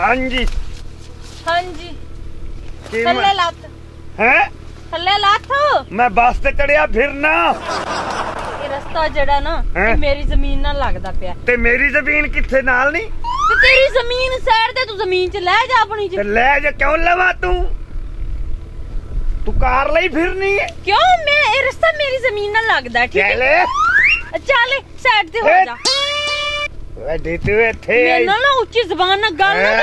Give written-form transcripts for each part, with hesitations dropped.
हाँ जी हाँ जी थल्ले लत है थल्ले लत मैं बस ते चढ़िया फिरना ये रास्ता जड़ा ना ये मेरी जमीन नाल लगदा पिया ते मेरी जमीन किथे नाल नहीं ते तेरी जमीन साइड ते तू जमीन च ले जा अपनी च ले जा क्यों लवा तू कार ਲਈ फिरनी है क्यों मैं ये रास्ता मेरी जमीन नाल लगदा ठीक है चल साइड ते हो जा वड्डी तू इथे मेरे ना ऊंची जुबान नाल गल ना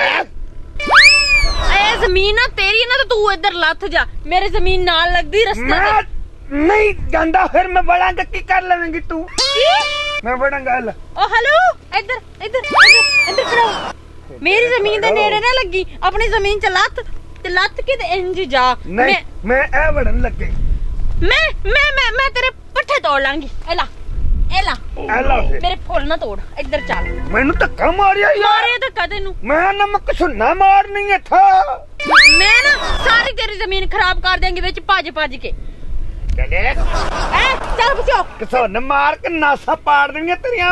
ए जमीन ना तेरी ना तो तू इधर लथ जा मेरी जमीन नाल लगदी रास्ते ते नहीं गंदा फिर मैं बढ़ांगा की कर लेवेंगी तू मैं बढ़ांगा ओ हेलो इधर इधर इधर खड़ो मेरी जमीन दे नेड़े ना लगी अपनी जमीन च लत के ते इंज जा नहीं मैं ए बढ़न लगे मैं तेरे पट्ठे तोड़ लांगी एला मेरे फुल ना तोड़ इधर चल मैनू धक्का मारिया मारे धक्का तेनू मैं नमक सुन्ना मारनी है था मैं ना सारी तेरी जमीन खराब कर देंगे विच भज के चले ए चल बच्चो किसन मार के नासा पाड़ देंगे तेरिया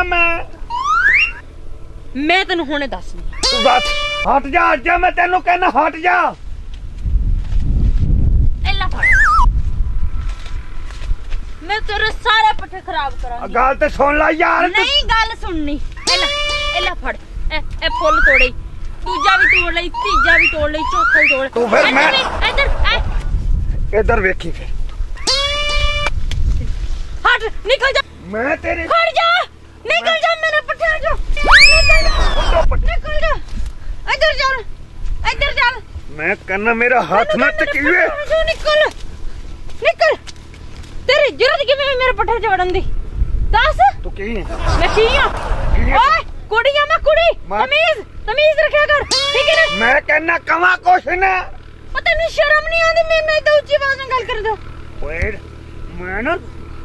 मैं तेनू हुणे दसनी तू बस हट जा मैं तेनू कहना हट जा एला फड़ मैं तेरे सारे पट्ठे खराब करांगी गल ते सुन ला यार नहीं गल सुननी एला फड़ ए फुल तोड़े दूजा भी तोड़ ले तीजा भी तोड़ ले चौथा भी तोड़ तू फिर मैं इधर वेखी फिर हट निकल जा मैं तेरे हट जा निकल जा मेरे पट्टे जो निकल जा इधर चल मैं करना मेरा हाथ मत किए निकल तेरी जरूरत कि मेरे पट्टे च वड़न दी दस तू की है मैं की हां ओए कुड़ियां मैं कुड़ी तमीज रखया कर ठीक है ना मैं कहना कमा कुछ ना पता नहीं शर्म नहीं आती मैं तो ऊंची आवाज में गल कर दो ओए मैं ना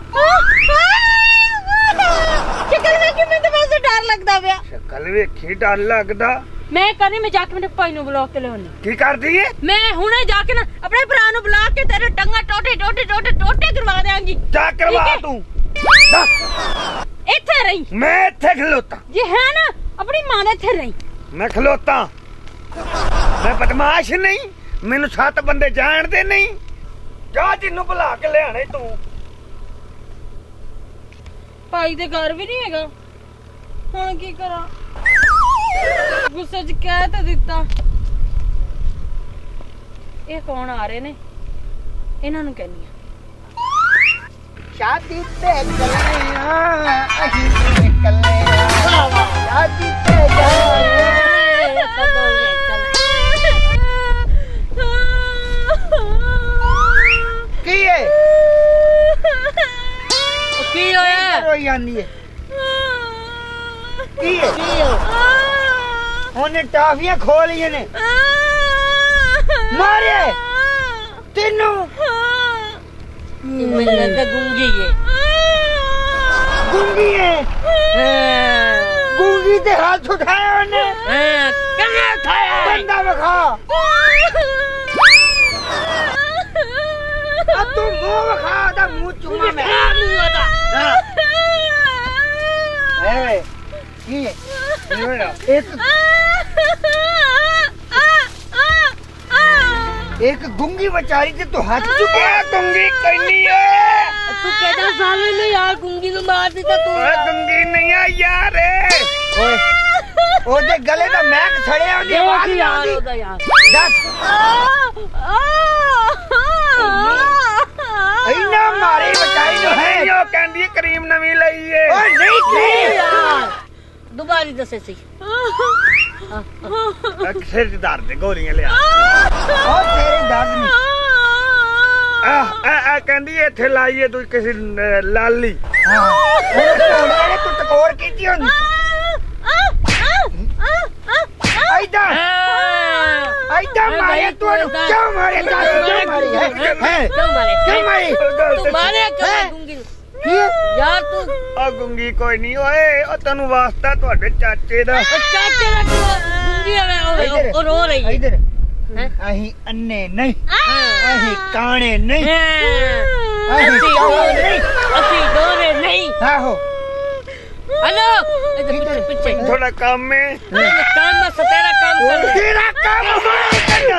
शक्ल वेखी मैं तो वैसे डर लगदा पिया शक्ल वेखी डर लगदा मैं करनी मैं जाके मेरे भाई नु बुला के लेनी की कर दी है मैं हुणे जाके ना अपने भरा नु बुला के तेरे टंगा टोटे करवा देंगी जा करवा तू इथे रही मैं इथे खलोता ये है ना अपनी मां दे इथे रही मैं खलोता मैं बदमाश नहीं मैनू 7 बंदे जानते नहीं जा जिन्नू बुला के ले आने तू भाई दे घर भी नहीं हैगा हुण की करा गुस्से च कह तो दिता ये कौन आ रहे ने इन्हां नू कहनी शादी ते गलियां अही निकलिया शादी ते जाए कदों की है की होया रोई जांदी है की है ओने टाफियां खोलिए ने मारे तेनू मैं लगता गूंगी है गूंगी ते हाथ उठाया ओने कने उठाया बंदा बखा अब तू मुंह बखा दा मुंह चुमा में ए की एक गुंगी बेचारी ते तू हाथ चुके गुंगी कहनी है तू केड़ा साले ने यार गुंगी नु मार दिता तू गुंगी नहीं है यार ओए ओदे गले दा मैक छड़े ओदी आवाज यार ओदा यार दस इना मारे बेचारी नु है यो कहंदी है क्रीम नवी लई है ओए नहीं क्रीम यार दोबारा दसे सी सिर दर्द गोलियां ले आ तेरे दर्द नहीं कहंदी इथे लाईए तू किसी लाली हां ओने तू टकोर कीती होंदी आइदा मारे तू क्यों मारे क्यों मारे तू मारे क्यों गुंगी यार तू आ गुंगी कोई नहीं ओए ओ तनु वास्ता ਤੁਹਾਡੇ ਚਾਚੇ ਦਾ गुंगी और रो रही है इधर अही अन्ने नहीं अही काने नहीं अही डोरे नहीं आहो हेलो इधर पीछे थोड़ा काम में काम में तेरा काम तेरा काम मैं करना